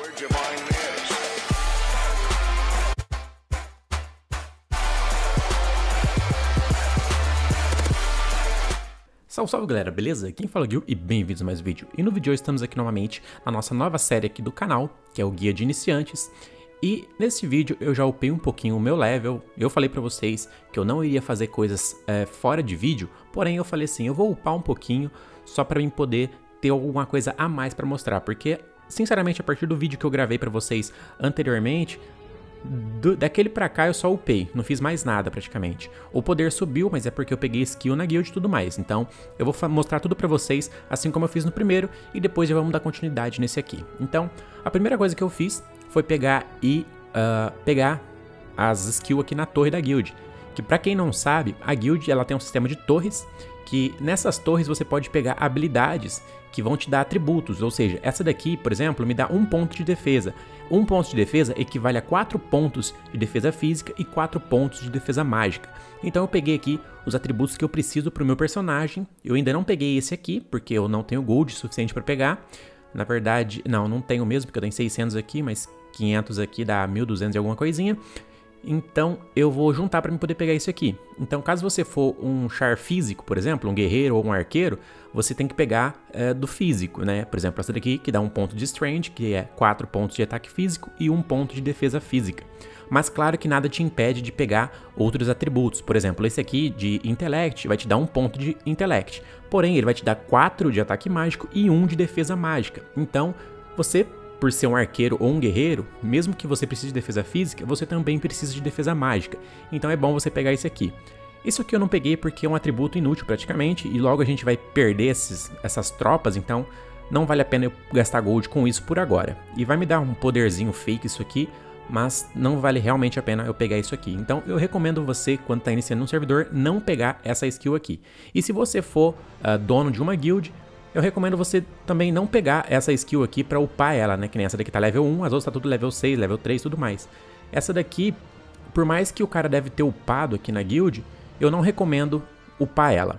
large a mine is. Salve, salve galera, beleza? Quem fala é o Gil e bem-vindos a mais um vídeo. E no vídeo de hoje estamos aqui novamente na nossa nova série aqui do canal, que é o Guia de Iniciantes. E nesse vídeo eu já upei um pouquinho o meu level. Eu falei pra vocês que eu não iria fazer coisas fora de vídeo, porém eu falei assim, eu vou upar um pouquinho só pra mim poder ter alguma coisa a mais pra mostrar. Porque, sinceramente, a partir do vídeo que eu gravei pra vocês anteriormente, daquele pra cá eu só upei, não fiz mais nada praticamente. O poder subiu, mas é porque eu peguei skill na guild e tudo mais. Então eu vou mostrar tudo pra vocês, assim como eu fiz no primeiro, e depois já vamos dar continuidade nesse aqui. Então, a primeira coisa que eu fiz foi pegar as skills aqui na torre da guild. Que pra quem não sabe, a guild ela tem um sistema de torres, que nessas torres você pode pegar habilidades que vão te dar atributos, ou seja, essa daqui, por exemplo, me dá 1 ponto de defesa. 1 ponto de defesa equivale a 4 pontos de defesa física e 4 pontos de defesa mágica. Então eu peguei aqui os atributos que eu preciso para o meu personagem. Eu ainda não peguei esse aqui, porque eu não tenho gold suficiente para pegar. Na verdade, não tenho mesmo, porque eu tenho 600 aqui, mas 500 aqui dá 1.200 e alguma coisinha. Então eu vou juntar para poder pegar isso aqui. Então caso você for um char físico, por exemplo, um guerreiro ou um arqueiro, você tem que pegar do físico, né? Por exemplo, essa daqui que dá 1 ponto de strength, que é 4 pontos de ataque físico e 1 ponto de defesa física. Mas claro que nada te impede de pegar outros atributos. Por exemplo, esse aqui de intellect vai te dar 1 ponto de intellect. Porém, ele vai te dar 4 de ataque mágico e 1 de defesa mágica. Então, você, por ser um arqueiro ou um guerreiro, mesmo que você precise de defesa física, você também precisa de defesa mágica. Então é bom você pegar esse aqui. Isso aqui eu não peguei porque é um atributo inútil praticamente, e logo a gente vai perder essas tropas, então não vale a pena eu gastar gold com isso por agora. E vai me dar um poderzinho fake isso aqui, mas não vale realmente a pena eu pegar isso aqui. Então eu recomendo você, quando está iniciando um servidor, não pegar essa skill aqui. E se você for dono de uma guild, eu recomendo você também não pegar essa skill aqui pra upar ela, né? Que nem essa daqui tá level 1, as outras tá tudo level 6, level 3 e tudo mais. Essa daqui, por mais que o cara deve ter upado aqui na guild, eu não recomendo upar ela.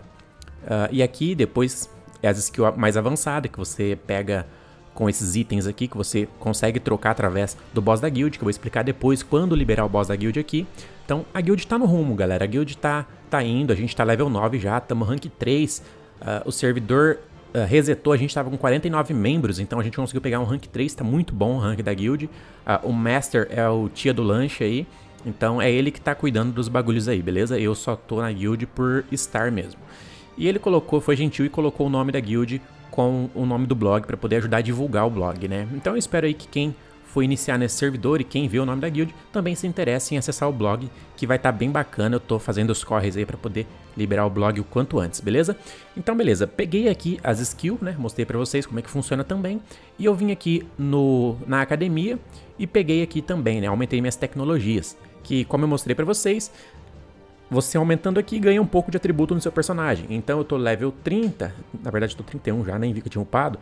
E aqui depois é as skills mais avançadas que você pega com esses itens aqui, que você consegue trocar através do boss da guild, que eu vou explicar depois quando liberar o boss da guild aqui. Então a guild tá no rumo, galera. A guild tá indo, a gente tá level 9 já, estamos rank 3. O servidor resetou, a gente tava com 49 membros, então a gente conseguiu pegar um rank 3, tá muito bom o rank da guild. O Master é o tia do lanche aí, então é ele que tá cuidando dos bagulhos aí, beleza? Eu só tô na guild por estar mesmo. E ele foi gentil e colocou o nome da guild com o nome do blog para poder ajudar a divulgar o blog, né? Então eu espero aí que quem for iniciar nesse servidor e quem vê o nome da guild também se interessa em acessar o blog, que vai estar bem bacana. Eu tô fazendo os corres aí para poder liberar o blog o quanto antes, beleza? Então beleza, peguei aqui as skills, né? Mostrei para vocês como é que funciona também. E eu vim aqui na academia e peguei aqui também, né? Aumentei minhas tecnologias, que como eu mostrei para vocês, você aumentando aqui ganha um pouco de atributo no seu personagem. Então eu tô level 30, na verdade eu tô 31 já, nem vi que eu tinha upado.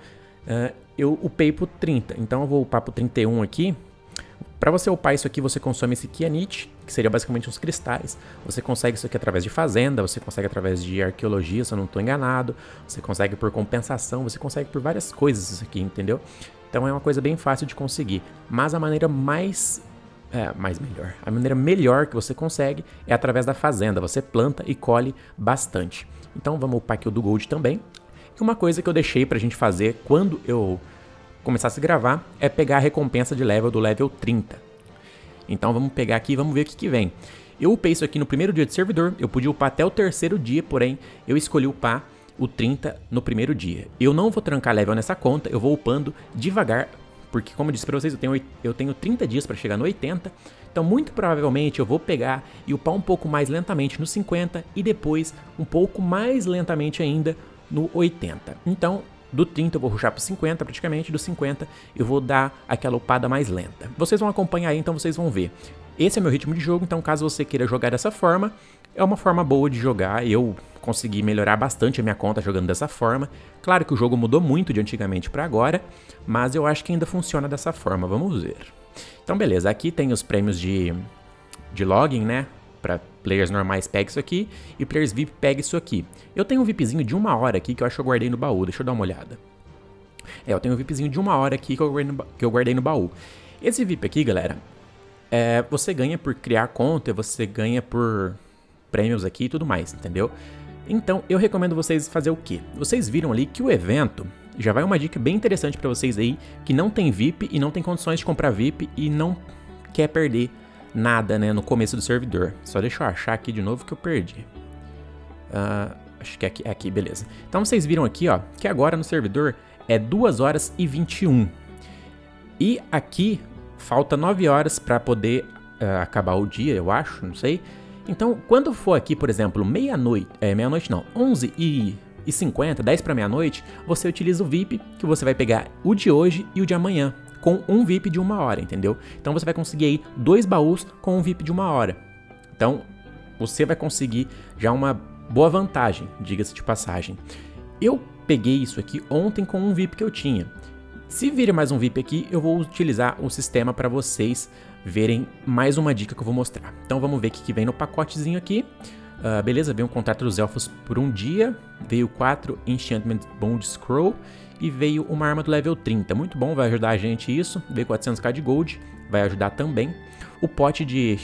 Eu upei pro 30, então eu vou upar pro 31 aqui. Para você upar isso aqui, você consome esse Kyanite, que seria basicamente uns cristais. Você consegue isso aqui através de fazenda, você consegue através de arqueologia, se eu não estou enganado. Você consegue por compensação, você consegue por várias coisas isso aqui, entendeu? Então é uma coisa bem fácil de conseguir. Mas a maneira a maneira melhor que você consegue é através da fazenda. Você planta e colhe bastante. Então vamos upar aqui o do Gold também. E uma coisa que eu deixei pra gente fazer quando eu começasse a gravar é pegar a recompensa de level do level 30. Então vamos pegar aqui e vamos ver o que vem. Eu upei isso aqui no primeiro dia de servidor, eu podia upar até o 3º dia, porém eu escolhi upar o 30 no primeiro dia. Eu não vou trancar level nessa conta, eu vou upando devagar, porque como eu disse pra vocês, eu tenho 30 dias para chegar no 80, então muito provavelmente eu vou pegar e upar um pouco mais lentamente no 50 e depois um pouco mais lentamente ainda no 80. Então, do 30 eu vou rushar pro 50 praticamente, do 50 eu vou dar aquela upada mais lenta. Vocês vão acompanhar aí, então vocês vão ver. Esse é meu ritmo de jogo, então caso você queira jogar dessa forma, é uma forma boa de jogar. Eu consegui melhorar bastante a minha conta jogando dessa forma. Claro que o jogo mudou muito de antigamente para agora, mas eu acho que ainda funciona dessa forma, vamos ver. Então beleza, aqui tem os prêmios de login, né? Para players normais pega isso aqui e players VIP pega isso aqui. Eu tenho um VIPzinho de 1 hora aqui que eu acho que eu guardei no baú, deixa eu dar uma olhada. Eu tenho um VIPzinho de 1 hora aqui que eu guardei no baú. Esse VIP aqui, galera, você ganha por criar conta, você ganha por prêmios aqui e tudo mais, entendeu? Então, eu recomendo vocês fazer o quê? Vocês viram ali que o evento, já vai uma dica bem interessante pra vocês aí, que não tem VIP e não tem condições de comprar VIP e não quer perder nada, né, no começo do servidor. Só deixa eu achar aqui de novo que eu perdi. Acho que é aqui, beleza. Então, vocês viram aqui, ó, que agora no servidor é 2 horas e 21. E aqui falta 9 horas pra poder acabar o dia, eu acho, não sei. Então, quando for aqui, por exemplo, meia-noite não, 11h50, 10 para meia-noite, você utiliza o VIP, que você vai pegar o de hoje e o de amanhã, com um VIP de 1 hora, entendeu? Então você vai conseguir aí 2 baús com um VIP de 1 hora. Então, você vai conseguir já uma boa vantagem, diga-se de passagem. Eu peguei isso aqui ontem com um VIP que eu tinha. Se vir mais um VIP aqui, eu vou utilizar o sistema para vocês verem mais uma dica que eu vou mostrar. Então vamos ver o que vem no pacotezinho aqui. Beleza, veio um contrato dos elfos por um dia, veio 4 Enchantment Bond Scroll e veio uma arma do level 30. Muito bom, vai ajudar a gente isso. Veio 400k de gold, vai ajudar também. O pote de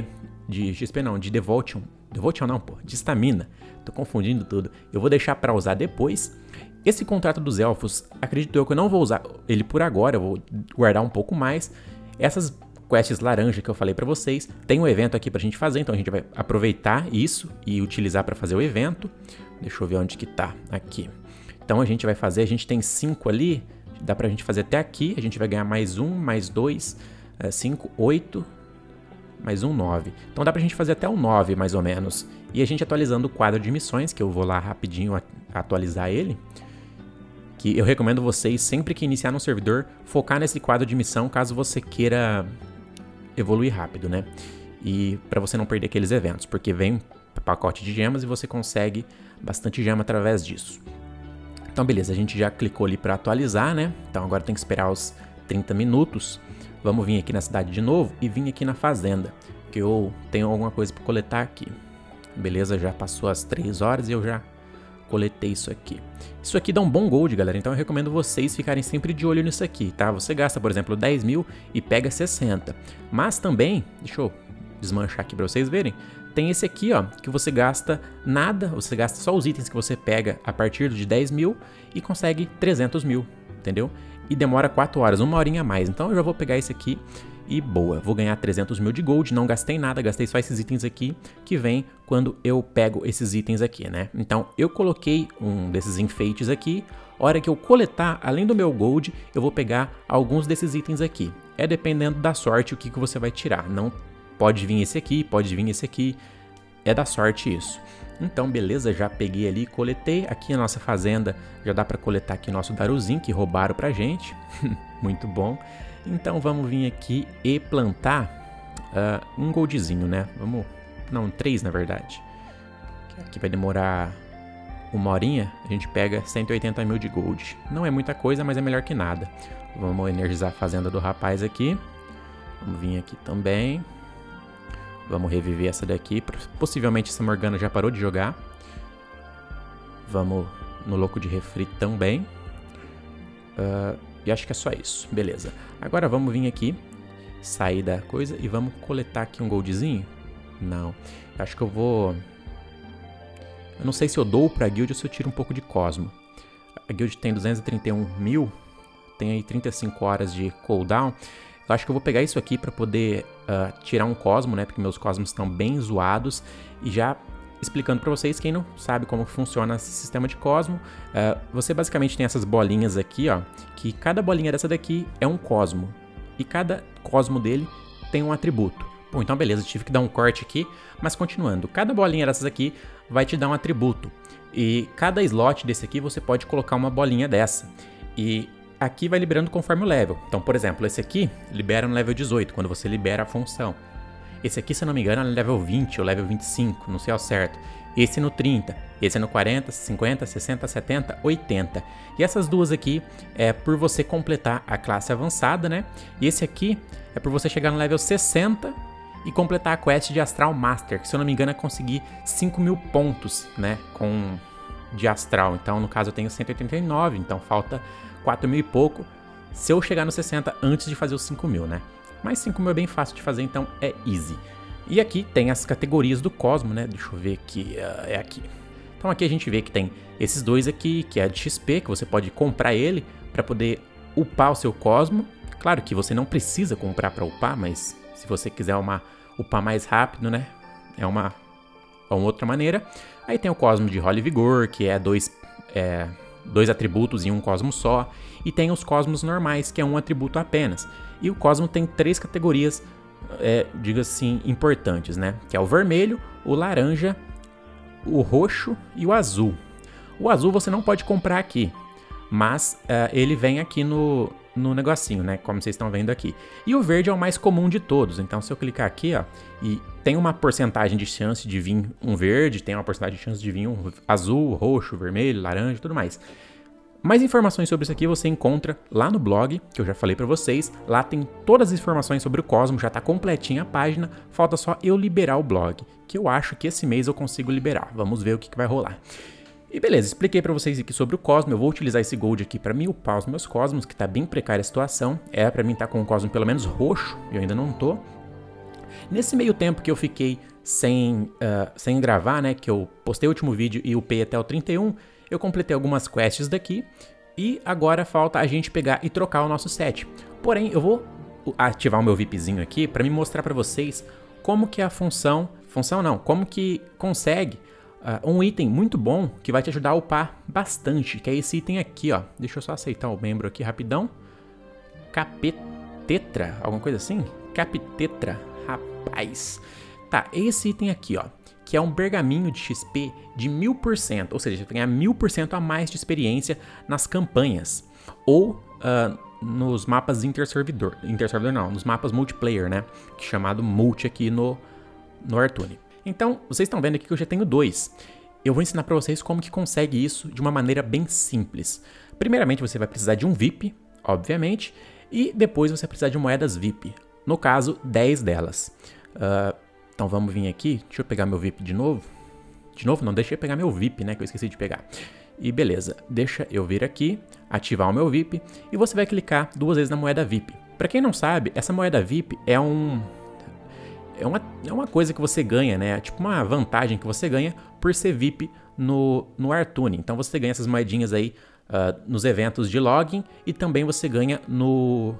de Devotion não, pô, de estamina. Tô confundindo tudo. Eu vou deixar para usar depois. Esse contrato dos elfos, acredito eu que eu não vou usar ele por agora, eu vou guardar um pouco mais. Essas quests laranja que eu falei pra vocês, tem um evento aqui pra gente fazer, então a gente vai aproveitar isso e utilizar pra fazer o evento. Deixa eu ver onde que tá, aqui. Então a gente vai fazer, a gente tem 5 ali, dá pra gente fazer até aqui, a gente vai ganhar mais 1, mais 2, 5, 8, mais 1, 9. Então dá pra gente fazer até o 9, mais ou menos. E a gente atualizando o quadro de missões, que eu vou lá rapidinho atualizar ele. Que eu recomendo vocês, sempre que iniciar no servidor, focar nesse quadro de missão, caso você queira evoluir rápido, né? E para você não perder aqueles eventos, porque vem pacote de gemas e você consegue bastante gema através disso. Então beleza, a gente já clicou ali para atualizar, né? Então agora tem que esperar os 30 minutos. Vamos vir aqui na cidade de novo e vir aqui na fazenda, que eu tenho alguma coisa para coletar aqui. Beleza, já passou as 3 horas e eu já coletei isso aqui. Isso aqui dá um bom gold, galera, então eu recomendo vocês ficarem sempre de olho nisso aqui, tá? Você gasta, por exemplo, 10 mil e pega 60. Mas também, deixa eu desmanchar aqui pra vocês verem, tem esse aqui, ó, que você gasta nada, você gasta só os itens que você pega a partir de 10 mil e consegue 300 mil, entendeu? E demora 4 horas, 1 horinha a mais. Então eu já vou pegar esse aqui e boa, vou ganhar 300 mil de gold, não gastei nada, gastei só esses itens aqui, que vem quando eu pego esses itens aqui, né? Então, eu coloquei um desses enfeites aqui, hora que eu coletar, além do meu gold, eu vou pegar alguns desses itens aqui. É dependendo da sorte o que você vai tirar, não pode vir esse aqui, pode vir esse aqui, é da sorte isso. Então, beleza, já peguei ali, coletei, aqui na nossa fazenda já dá pra coletar aqui nosso Daruzinho, que roubaram pra gente, muito bom. Então vamos vir aqui e plantar um goldzinho, né? Não, 3 na verdade. Aqui vai demorar 1 horinha, a gente pega 180 mil de gold. Não é muita coisa, mas é melhor que nada. Vamos energizar a fazenda do rapaz aqui. Vamos vir aqui também. Vamos reviver essa daqui. Possivelmente essa Morgana já parou de jogar. Vamos no louco de refri também. E acho que é só isso, beleza. Agora vamos vir aqui, sair da coisa e vamos coletar aqui um goldzinho. Não, acho que eu vou... Eu não sei se eu dou pra guild ou se eu tiro um pouco de Cosmo. A guild tem 231 mil, tem aí 35 horas de cooldown. Eu acho que eu vou pegar isso aqui pra poder tirar um Cosmo, né? Porque meus Cosmos estão bem zoados. E já explicando pra vocês, quem não sabe como funciona esse sistema de Cosmo, você basicamente tem essas bolinhas aqui, ó, que cada bolinha dessa daqui é um Cosmo, e cada Cosmo dele tem um atributo. Bom, então beleza, tive que dar um corte aqui, mas continuando, cada bolinha dessas aqui vai te dar um atributo, e cada slot desse aqui você pode colocar uma bolinha dessa, e aqui vai liberando conforme o level. Então, por exemplo, esse aqui libera no level 18, quando você libera a função. Esse aqui, se eu não me engano, é no level 20 ou level 25, não sei ao certo. Esse no 30, esse no 40, 50, 60, 70, 80. E essas duas aqui é por você completar a classe avançada, né? E esse aqui é por você chegar no level 60 e completar a quest de Astral Master, que se eu não me engano é conseguir 5 mil pontos, né? De Astral. Então, no caso, eu tenho 189, então falta 4 mil e pouco, se eu chegar no 60 antes de fazer os 5 mil, né? Mas 5 mil é bem fácil de fazer, então é easy. E aqui tem as categorias do Cosmo, né? Deixa eu ver aqui, é aqui. Então aqui a gente vê que tem esses dois aqui, que é de XP, que você pode comprar ele para poder upar o seu Cosmo. Claro que você não precisa comprar para upar, mas se você quiser upar mais rápido, né? É uma outra maneira. Aí tem o Cosmo de Holy Vigor, que é dois atributos em um Cosmo só. E tem os Cosmos normais, que é um atributo apenas. E o Cosmo tem 3 categorias, diga assim, importantes, né? Que é o vermelho, o laranja, o roxo e o azul. O azul você não pode comprar aqui, mas ele vem aqui no negocinho, né? Como vocês estão vendo aqui. E o verde é o mais comum de todos. Então, se eu clicar aqui, ó, e tem uma porcentagem de chance de vir um verde, tem uma porcentagem de chance de vir um azul, roxo, vermelho, laranja e tudo mais. Mais informações sobre isso aqui você encontra lá no blog, que eu já falei pra vocês. Lá tem todas as informações sobre o Cosmo, já tá completinha a página. Falta só eu liberar o blog, que eu acho que esse mês eu consigo liberar. Vamos ver o que vai rolar. E beleza, expliquei pra vocês aqui sobre o Cosmo. Eu vou utilizar esse Gold aqui pra me upar os meus Cosmos, que tá bem precária a situação. Pra mim tá com o Cosmo pelo menos roxo, eu ainda não tô. Nesse meio tempo que eu fiquei sem gravar, né, que eu postei o último vídeo e upei até o 31, eu completei algumas quests daqui e agora falta a gente pegar e trocar o nosso set. Porém, eu vou ativar o meu VIPzinho aqui para me mostrar para vocês como que a como que consegue um item muito bom que vai te ajudar a upar bastante, que é esse item aqui, ó. Deixa eu só aceitar o membro aqui rapidão. Capetetra, alguma coisa assim? Capitetra, rapaz. Tá, esse item aqui, ó, que é um pergaminho de XP de 1000%, ou seja, você vai ganhar 1000% a mais de experiência nas campanhas, ou nos mapas interservidor não, nos mapas multiplayer, né, que é chamado multi aqui no Artune. Então, vocês estão vendo aqui que eu já tenho 2. Eu vou ensinar para vocês como que consegue isso de uma maneira bem simples. Primeiramente, você vai precisar de um VIP, obviamente, e depois você vai precisar de moedas VIP, no caso, 10 delas. Então vamos vir aqui, deixa eu pegar meu VIP de novo. De novo não, deixa eu pegar meu VIP, né, que eu esqueci de pegar. E beleza, deixa eu vir aqui, ativar o meu VIP e você vai clicar 2 vezes na moeda VIP. Pra quem não sabe, essa moeda VIP é uma coisa que você ganha, né, é tipo uma vantagem que você ganha por ser VIP no Artune. Então você ganha essas moedinhas aí nos eventos de login e também você ganha no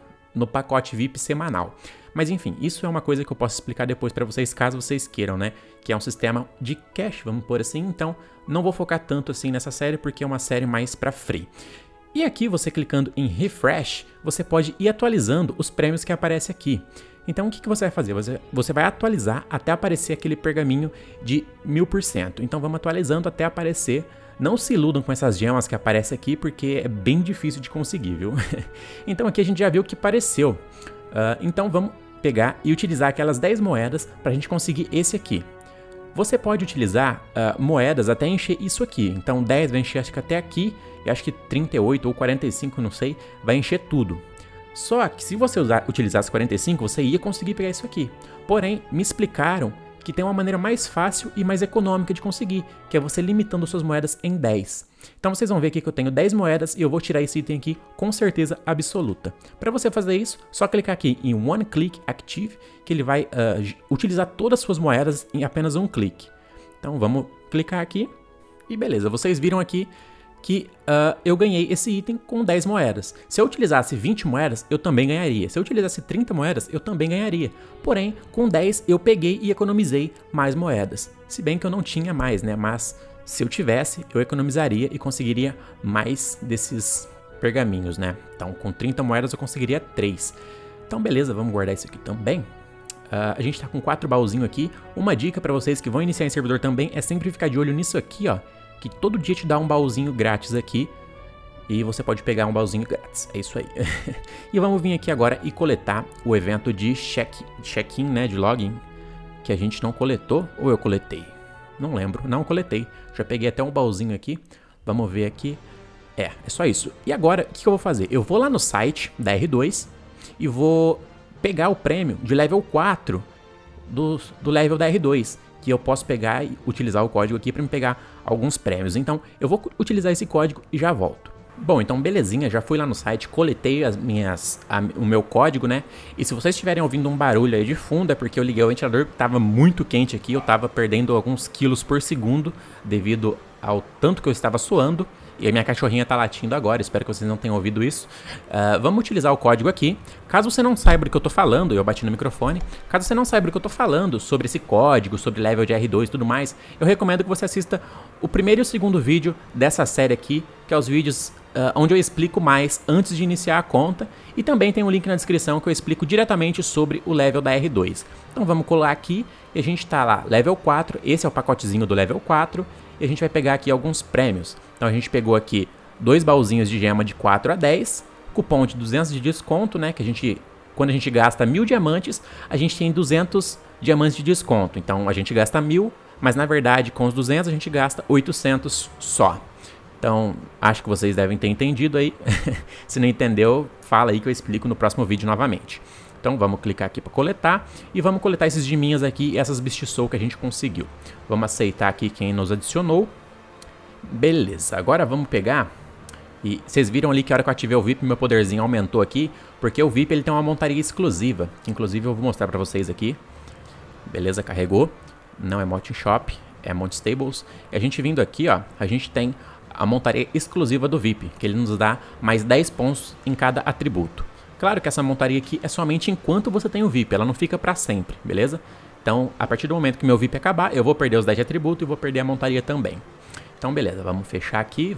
pacote VIP semanal. Mas enfim, isso é uma coisa que eu posso explicar depois para vocês, caso vocês queiram, né? Que é um sistema de cash, vamos pôr assim. Então, não vou focar tanto assim nessa série, porque é uma série mais para free. E aqui, você clicando em Refresh, você pode ir atualizando os prêmios que aparecem aqui. Então, o que você vai fazer? Você vai atualizar até aparecer aquele pergaminho de 1000%. Então, vamos atualizando até aparecer. Não se iludam com essas gemas que aparecem aqui, porque é bem difícil de conseguir, viu? Então, aqui a gente já viu o que apareceu. Então vamos pegar e utilizar aquelas 10 moedas para a gente conseguir esse aqui. Você pode utilizar moedas até encher isso aqui. Então 10 vai encher acho que até aqui, e acho que 38 ou 45, não sei, vai encher tudo. Só que se você utilizasse 45, você ia conseguir pegar isso aqui. Porém, me explicaram que tem uma maneira mais fácil e mais econômica de conseguir, que é você limitando suas moedas em 10. Então vocês vão ver aqui que eu tenho 10 moedas e eu vou tirar esse item aqui com certeza absoluta. Para você fazer isso, só clicar aqui em One Click Active, que ele vai utilizar todas as suas moedas em apenas um clique. Então vamos clicar aqui e beleza, vocês viram aqui que eu ganhei esse item com 10 moedas. Se eu utilizasse 20 moedas, eu também ganharia. Se eu utilizasse 30 moedas, eu também ganharia. Porém, com 10 eu peguei e economizei mais moedas. Se bem que eu não tinha mais, né? Mas se eu tivesse, eu economizaria e conseguiria mais desses pergaminhos, né? Então, com 30 moedas eu conseguiria 3. Então, beleza, vamos guardar isso aqui também. A gente tá com 4 baúzinhos aqui. Uma dica para vocês que vão iniciar em servidor também é sempre ficar de olho nisso aqui, ó. Que todo dia te dá um baúzinho grátis aqui. E você pode pegar um baúzinho grátis. É isso aí. E vamos vir aqui agora e coletar o evento de check-in, né? De login. Que a gente não coletou. Ou eu coletei? Não lembro. Não coletei. Já peguei até um baúzinho aqui. Vamos ver aqui. É só isso. E agora, o que eu vou fazer? Eu vou lá no site da R2 e vou pegar o prêmio de level 4 do level da R2. Que eu posso pegar e utilizar o código aqui para me pegar alguns prêmios. Então, eu vou utilizar esse código e já volto. Bom, então belezinha, já fui lá no site, coletei o meu código, né? E se vocês estiverem ouvindo um barulho aí de fundo, é porque eu liguei o ventilador, que tava muito quente aqui, eu tava perdendo alguns quilos por segundo devido ao tanto que eu estava suando. E a minha cachorrinha tá latindo agora, espero que vocês não tenham ouvido isso. Vamos utilizar o código aqui. Caso você não saiba do que eu tô falando, eu bati no microfone. Caso você não saiba do que eu tô falando sobre esse código, sobre level de R2 e tudo mais, eu recomendo que você assista o primeiro e o segundo vídeo dessa série aqui, que é os vídeos onde eu explico mais antes de iniciar a conta. E também tem um link na descrição que eu explico diretamente sobre o level da R2. Então vamos colar aqui e a gente tá lá, level 4, esse é o pacotezinho do level 4. E a gente vai pegar aqui alguns prêmios. Então a gente pegou aqui 2 baúzinhos de gema de 4 a 10, cupom de 200 de desconto, né, que a gente, quando a gente gasta 1000 diamantes, a gente tem 200 diamantes de desconto. Então a gente gasta 1000, mas na verdade com os 200 a gente gasta 800 só. Então acho que vocês devem ter entendido aí. Se não entendeu, fala aí que eu explico no próximo vídeo novamente. Então vamos clicar aqui para coletar e vamos coletar esses geminhas aqui e essas Beast que a gente conseguiu. Vamos aceitar aqui quem nos adicionou. Beleza, agora vamos pegar e vocês viram ali que a hora que eu ativei o VIP meu poderzinho aumentou aqui, porque o VIP ele tem uma montaria exclusiva, que inclusive eu vou mostrar para vocês aqui. Beleza, carregou. Não é Mountain Shop, é Mount Stables. E a gente vindo aqui, ó, a gente tem a montaria exclusiva do VIP, que ele nos dá mais 10 pontos em cada atributo. Claro que essa montaria aqui é somente enquanto você tem o VIP, ela não fica pra sempre, beleza? Então, a partir do momento que meu VIP acabar, eu vou perder os 10 de atributo e vou perder a montaria também. Então, beleza, vamos fechar aqui,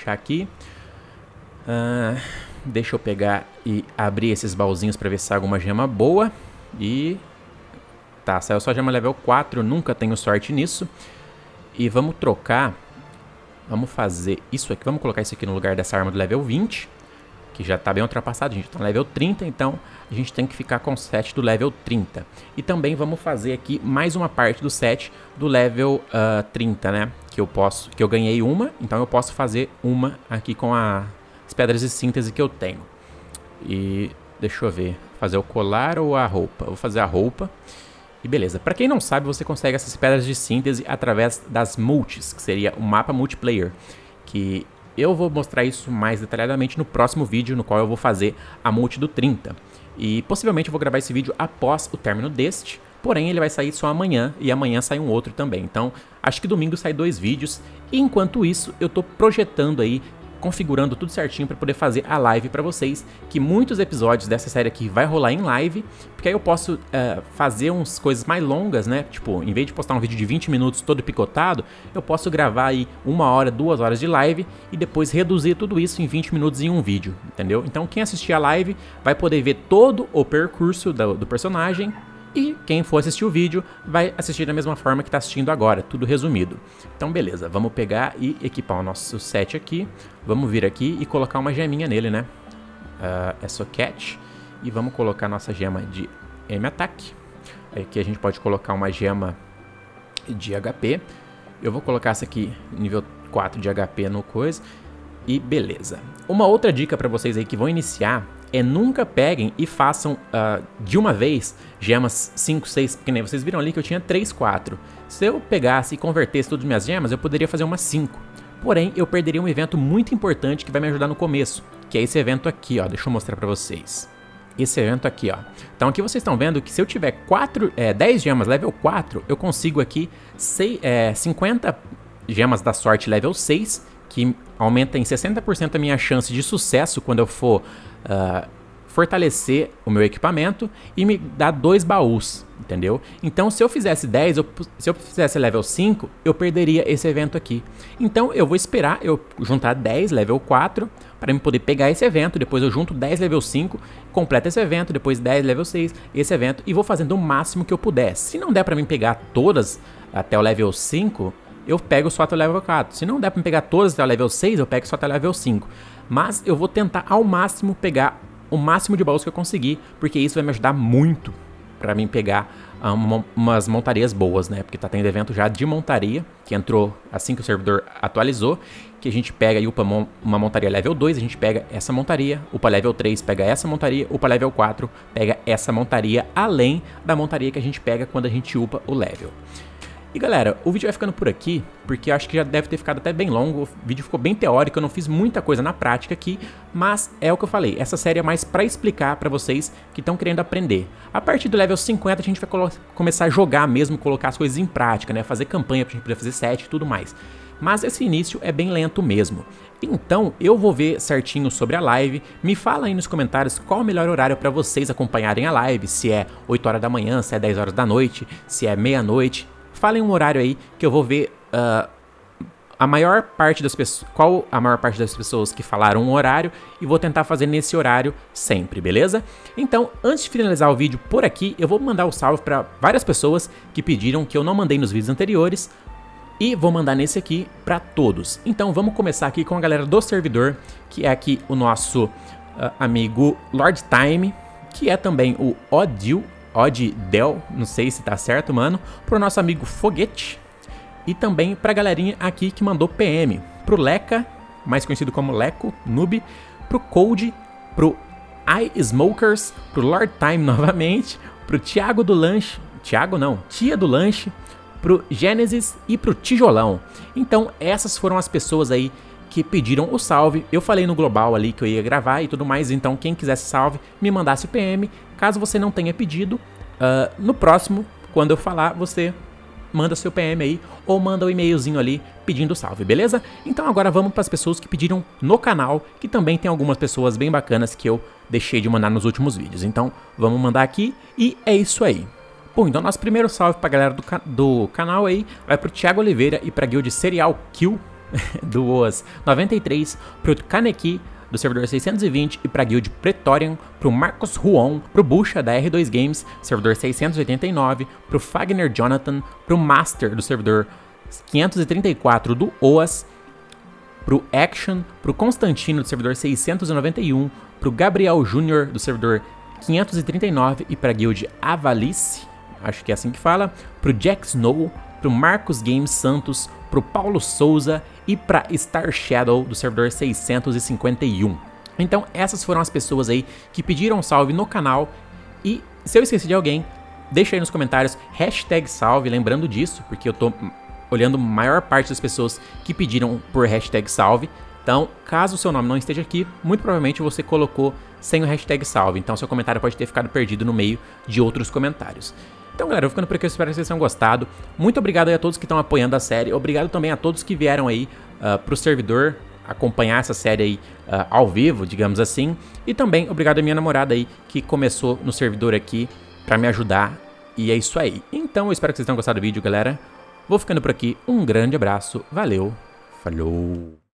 deixa eu pegar e abrir esses baúzinhos pra ver se sai alguma gema boa. E... tá, saiu só gema level 4, eu nunca tenho sorte nisso. E vamos trocar, vamos fazer isso aqui, vamos colocar isso aqui no lugar dessa arma do level 20. Que já está bem ultrapassado, a gente está no level 30, então a gente tem que ficar com o set do level 30. E também vamos fazer aqui mais uma parte do set do level 30, né? Que eu ganhei uma, então eu posso fazer uma aqui com as pedras de síntese que eu tenho. E deixa eu ver, fazer o colar ou a roupa? Eu vou fazer a roupa. E beleza, para quem não sabe, você consegue essas pedras de síntese através das multis, que seria o mapa multiplayer, que... eu vou mostrar isso mais detalhadamente no próximo vídeo, no qual eu vou fazer a multi do 30. E possivelmente eu vou gravar esse vídeo após o término deste, porém ele vai sair só amanhã, e amanhã sai um outro também. Então, acho que domingo sai 2 vídeos, e enquanto isso, eu tô projetando aí, configurando tudo certinho para poder fazer a live para vocês, que muitos episódios dessa série aqui vai rolar em live, porque aí eu posso fazer umas coisas mais longas, né? Tipo, em vez de postar um vídeo de 20 minutos todo picotado, eu posso gravar aí 1 hora, 2 horas de live e depois reduzir tudo isso em 20 minutos em um vídeo, entendeu? Então quem assistir a live vai poder ver todo o percurso do personagem. E quem for assistir o vídeo vai assistir da mesma forma que está assistindo agora, tudo resumido. Então beleza, vamos pegar e equipar o nosso set aqui. Vamos vir aqui e colocar uma geminha nele, né? É socket. E vamos colocar nossa gema de M-Attack. Aqui a gente pode colocar uma gema de HP. Eu vou colocar essa aqui, nível 4 de HP no coisa. E beleza. Uma outra dica para vocês aí que vão iniciar é nunca peguem e façam de uma vez gemas 5, 6, porque nem vocês viram ali que eu tinha 3, 4. Se eu pegasse e convertesse todas as minhas gemas, eu poderia fazer umas 5. Porém, eu perderia um evento muito importante que vai me ajudar no começo, que é esse evento aqui, ó. Deixa eu mostrar pra vocês. Esse evento aqui, ó. Então aqui vocês estão vendo que se eu tiver 10 gemas level 4, eu consigo aqui 50 gemas da sorte level 6, que aumenta em 60% a minha chance de sucesso quando eu for fortalecer o meu equipamento e me dá 2 baús, entendeu? Então se eu fizesse 10, se eu fizesse level 5, eu perderia esse evento aqui. Então eu vou esperar eu juntar 10 level 4 para eu poder pegar esse evento, depois eu junto 10 level 5, completo esse evento, depois 10 level 6, esse evento, e vou fazendo o máximo que eu puder. Se não der para mim pegar todas até o level 5, eu pego só até o level 4. Se não der pra me pegar todas até o level 6, eu pego só até o level 5. Mas eu vou tentar ao máximo pegar o máximo de baús que eu conseguir, porque isso vai me ajudar muito pra mim pegar umas montarias boas, né? Porque tá tendo evento já de montaria, que entrou assim que o servidor atualizou, que a gente pega e upa uma montaria level 2, a gente pega essa montaria, upa level 3, pega essa montaria, upa level 4, pega essa montaria, além da montaria que a gente pega quando a gente upa o level. E galera, o vídeo vai ficando por aqui, porque eu acho que já deve ter ficado até bem longo, o vídeo ficou bem teórico, eu não fiz muita coisa na prática aqui, mas é o que eu falei, essa série é mais pra explicar pra vocês que estão querendo aprender. A partir do level 50 a gente vai começar a jogar mesmo, colocar as coisas em prática, né, fazer campanha pra gente poder fazer set e tudo mais. Mas esse início é bem lento mesmo. Então eu vou ver certinho sobre a live, me fala aí nos comentários qual o melhor horário para vocês acompanharem a live, se é 8 horas da manhã, se é 10 horas da noite, se é meia-noite. Falem um horário aí que eu vou ver a maior parte das pessoas, qual a maior parte das pessoas que falaram um horário e vou tentar fazer nesse horário sempre, beleza? Então, antes de finalizar o vídeo por aqui, eu vou mandar um salve para várias pessoas que pediram que eu não mandei nos vídeos anteriores. E vou mandar nesse aqui para todos. Então vamos começar aqui com a galera do servidor, que é aqui o nosso amigo Lord Time, que é também o Oddel, não sei se tá certo, mano, pro nosso amigo Foguete, e também pra galerinha aqui que mandou PM, pro Leca, mais conhecido como Leco, Noob, pro Cold, pro iSmokers, pro Lord Time novamente, pro Thiago do Lanche, Thiago não, Tia do Lanche, pro Gênesis e pro Tijolão. Então essas foram as pessoas aí que pediram o salve. Eu falei no global ali que eu ia gravar e tudo mais, então quem quisesse salve me mandasse o PM. Caso você não tenha pedido, no próximo, quando eu falar, você manda seu PM aí ou manda um e-mailzinho ali pedindo salve, beleza? Então agora vamos para as pessoas que pediram no canal, que também tem algumas pessoas bem bacanas que eu deixei de mandar nos últimos vídeos. Então vamos mandar aqui e é isso aí. Bom, então nosso primeiro salve pra galera do canal aí vai pro Thiago Oliveira e pra guild Serial Kill do OAS 93, pro Kaneki do servidor 620 e pra guild Pretorian, pro Marcos Ruon, pro Bucha da R2 Games, servidor 689, pro Fagner Jonathan, pro Master do servidor 534 do OAS, pro Action, pro Constantino do servidor 691, pro Gabriel Júnior do servidor 539 e pra guild Avalice, acho que é assim que fala, pro Jack Snow, pro Marcos Games Santos, pro Paulo Souza e pra Star Shadow do servidor 651. Então essas foram as pessoas aí que pediram salve no canal e se eu esqueci de alguém, deixa aí nos comentários hashtag salve, lembrando disso, porque eu tô olhando a maior parte das pessoas que pediram por hashtag salve. Então, caso o seu nome não esteja aqui, muito provavelmente você colocou sem o hashtag salve, então seu comentário pode ter ficado perdido no meio de outros comentários. Então galera, eu vou ficando por aqui, eu espero que vocês tenham gostado. Muito obrigado aí a todos que estão apoiando a série, obrigado também a todos que vieram aí pro servidor acompanhar essa série aí ao vivo, digamos assim. E também obrigado a minha namorada aí que começou no servidor aqui pra me ajudar. E é isso aí. Então eu espero que vocês tenham gostado do vídeo, galera. Vou ficando por aqui, um grande abraço, valeu, falou!